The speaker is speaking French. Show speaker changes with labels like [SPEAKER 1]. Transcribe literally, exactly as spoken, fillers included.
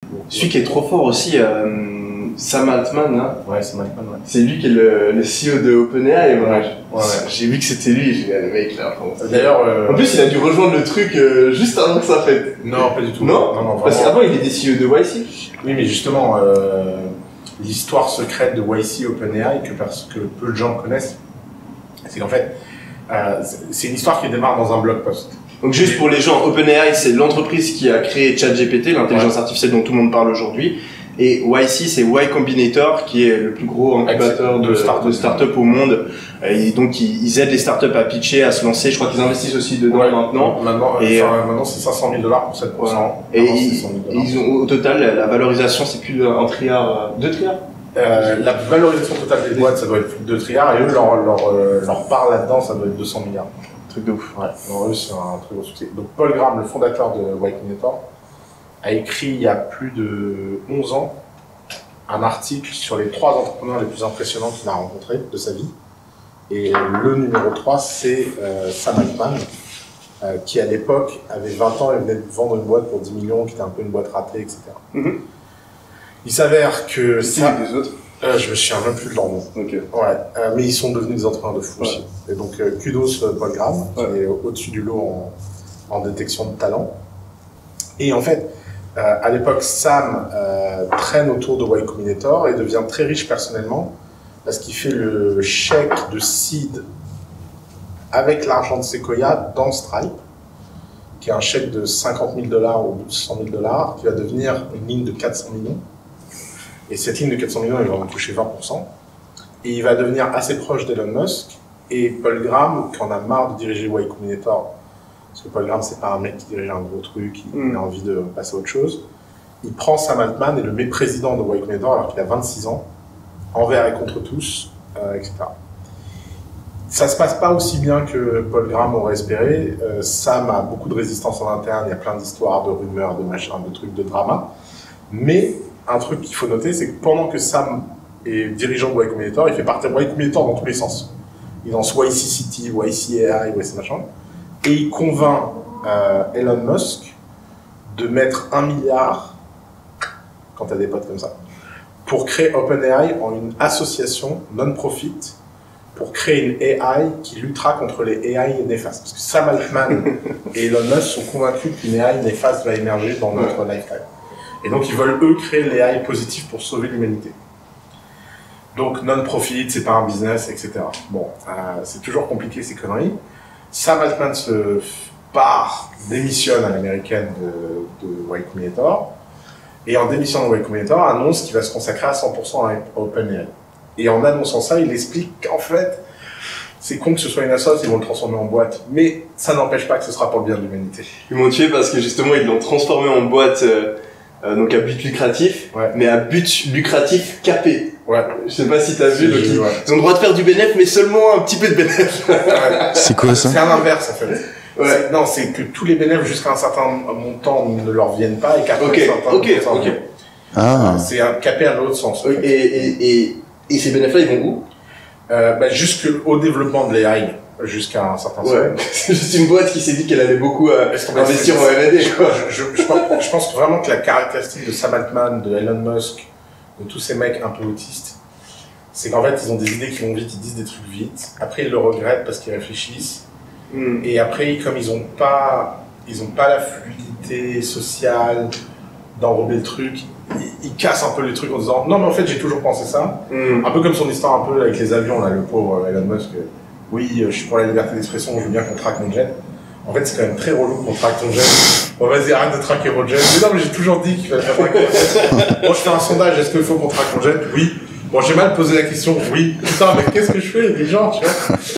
[SPEAKER 1] Celui qui est trop fort aussi, euh, Sam Altman, hein.
[SPEAKER 2] Ouais, Sam Altman, ouais.
[SPEAKER 1] C'est lui qui est le, le C E O de OpenAI. Ouais, ouais,
[SPEAKER 2] ouais.
[SPEAKER 1] J'ai vu que c'était lui, j'ai dit, le mec là.
[SPEAKER 2] D'ailleurs, euh...
[SPEAKER 1] en plus, il a dû rejoindre le truc euh, juste avant que ça fête.
[SPEAKER 2] Non, pas du tout.
[SPEAKER 1] Non,
[SPEAKER 2] non, non
[SPEAKER 1] parce qu'avant, il était C E O de Y C.
[SPEAKER 2] Oui, mais justement, euh, l'histoire secrète de Y C OpenAI que, parce que peu de gens connaissent, c'est qu'en fait, euh, c'est une histoire qui démarre dans un blog post.
[SPEAKER 1] Donc juste pour les gens, OpenAI, c'est l'entreprise qui a créé ChatGPT, l'intelligence ouais. artificielle dont tout le monde parle aujourd'hui. Et Y C, c'est Y Combinator, qui est le plus gros incubateur de, de start-up start au monde. Et donc, ils, ils aident les startups à pitcher, à se lancer. Je crois qu'ils investissent aussi dedans ouais, maintenant.
[SPEAKER 2] Maintenant, et enfin, euh, maintenant c'est cinq cent mille dollars pour sept pour cent.
[SPEAKER 1] Ouais. Et ils, ils ont, au total, la valorisation, c'est plus d'un trilliard, deux trilliards.
[SPEAKER 2] Euh, la valorisation totale des boîtes, ça doit être plus de deux trilliards. Et eux, leur, leur, euh, leur part là-dedans, ça doit être deux cents milliards.
[SPEAKER 1] Truc de ouf.
[SPEAKER 2] Ouais. Alors eux, c'est un très gros succès. Donc, Paul Graham, le fondateur de Y Combinator, a écrit il y a plus de onze ans un article sur les trois entrepreneurs les plus impressionnants qu'il a rencontrés de sa vie. Et le numéro trois, c'est euh, Sam Altman, euh, qui à l'époque avait vingt ans et venait de vendre une boîte pour dix millions, qui était un peu une boîte ratée, et cetera. Mm-hmm. Il s'avère que...
[SPEAKER 1] C'est ça... des autres
[SPEAKER 2] euh, Je me souviens même plus de leur nom.
[SPEAKER 1] Okay.
[SPEAKER 2] Ouais, euh, mais ils sont devenus des entrepreneurs de fou ouais. aussi. Et donc, euh, kudos Paul Graham, ouais. qui est au-dessus du lot en, en détection de talent. Et en fait, Euh, à l'époque, Sam euh, traîne autour de Y Combinator et devient très riche personnellement parce qu'il fait le chèque de seed avec l'argent de Sequoia dans Stripe, qui est un chèque de cinquante mille dollars ou cent mille dollars, qui va devenir une ligne de quatre cents millions. Et cette ligne de quatre cents millions, il va en toucher vingt pour cent. Et il va devenir assez proche d'Elon Musk. Et Paul Graham, qui en a marre de diriger Y Combinator, parce que Paul Graham, c'est pas un mec qui dirige un gros truc, il mm. a envie de passer à autre chose. Il prend Sam Altman et le met président de Y Combinator alors qu'il a vingt-six ans, envers et contre tous, euh, et cetera. Ça se passe pas aussi bien que Paul Graham aurait espéré. Euh, Sam a beaucoup de résistance en interne, il y a plein d'histoires, de rumeurs, de machins, de trucs, de drama. Mais un truc qu'il faut noter, c'est que pendant que Sam est dirigeant de Y Combinator, il fait partir de Y Combinator dans tous les sens. Il lance Y C City, Y C A I, Y C machin. Et il convainc euh, Elon Musk de mettre un milliard, quand tu as des potes comme ça, pour créer OpenAI en une association non-profit, pour créer une A I qui luttera contre les A I néfastes. Parce que Sam Altman et Elon Musk sont convaincus qu'une A I néfaste va émerger dans notre lifetime. Et donc ils veulent eux créer les A I positifs pour sauver l'humanité. Donc non-profit, c'est pas un business, et cetera. Bon, euh, c'est toujours compliqué ces conneries. Sam Altman se part, démissionne à l'américaine de, de Y Combinator, et en démissionnant de Y Combinator, annonce qu'il va se consacrer à cent pour cent à OpenAI. Et en annonçant ça, il explique qu'en fait, c'est con que ce soit une assoce, ils vont le transformer en boîte, mais ça n'empêche pas que ce sera pour le bien de l'humanité.
[SPEAKER 1] Ils m'ont tué parce que justement, ils l'ont transformé en boîte, euh, euh, donc à but lucratif, ouais. mais à but lucratif capé.
[SPEAKER 2] Ouais.
[SPEAKER 1] Je sais pas si t'as vu, donc ils,
[SPEAKER 2] ouais.
[SPEAKER 1] ils ont le droit de faire du bénéf, mais seulement un petit peu de bénéf.
[SPEAKER 2] Ouais.
[SPEAKER 3] C'est quoi ça?
[SPEAKER 2] C'est un inverse en fait.
[SPEAKER 1] Ouais.
[SPEAKER 2] Non, c'est que tous les bénéfices jusqu'à un certain montant ne leur viennent pas et qu'après
[SPEAKER 1] okay.
[SPEAKER 2] un certain
[SPEAKER 1] okay.
[SPEAKER 2] montant.
[SPEAKER 1] Okay.
[SPEAKER 2] Ah. C'est capé à l'autre sens.
[SPEAKER 1] En fait. et, et, et, et ces bénéfices-là, ils vont où?
[SPEAKER 2] euh, bah, Jusqu'au développement de l'A I, jusqu'à un certain sens.
[SPEAKER 1] Ouais. C'est juste une boîte qui s'est dit qu'elle allait beaucoup euh, investir en R et D.
[SPEAKER 2] Je, je, je, pense, je pense vraiment que la caractéristique de Sam Altman, de Elon Musk, de tous ces mecs un peu autistes, c'est qu'en fait, ils ont des idées qui vont vite, ils disent des trucs vite. Après, ils le regrettent parce qu'ils réfléchissent. Mm. Et après, comme ils ont pas, ils ont pas la fluidité sociale d'enrober le truc, ils, ils cassent un peu les trucs en disant non, mais en fait, j'ai toujours pensé ça. Mm. Un peu comme son histoire un peu avec les avions, là, le pauvre Elon Musk. Oui, je suis pour la liberté d'expression, je veux bien qu'on traque mon jet. En fait, c'est quand même très relou qu'on traque ton jet. Bon, vas-y, arrête de traquer mon jet. Mais non, mais j'ai toujours dit qu'il fallait faire traquer mon jet. Bon, je fais un sondage, est-ce qu'il faut qu'on traque mon jet? Oui. Bon, j'ai mal posé la question, oui. Putain, mais qu'est-ce que je fais, les gens, tu vois?